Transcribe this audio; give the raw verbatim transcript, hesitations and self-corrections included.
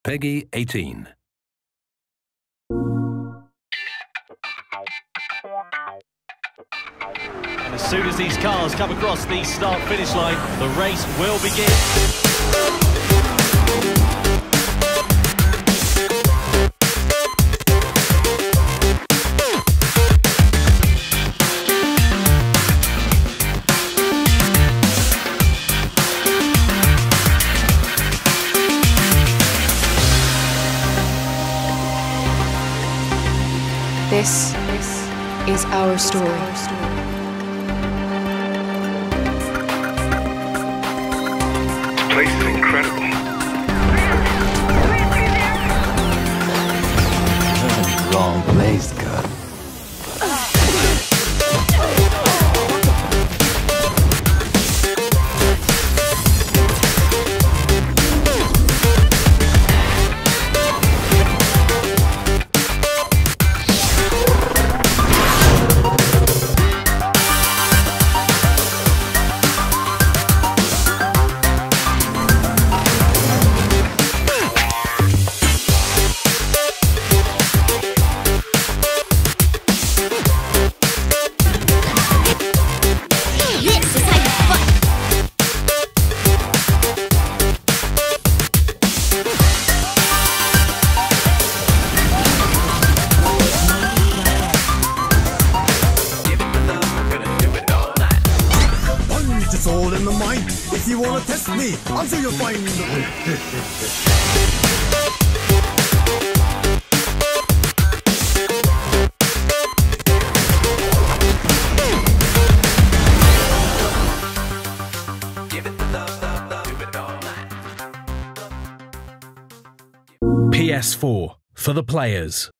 Peggy eighteen. And as soon as these cars come across the start-finish line, the race will begin. This, this is our story. This place is incredible. Wrong place, God. It's all in the mind. If you wanna test me, I'll show you find. P S four for the players.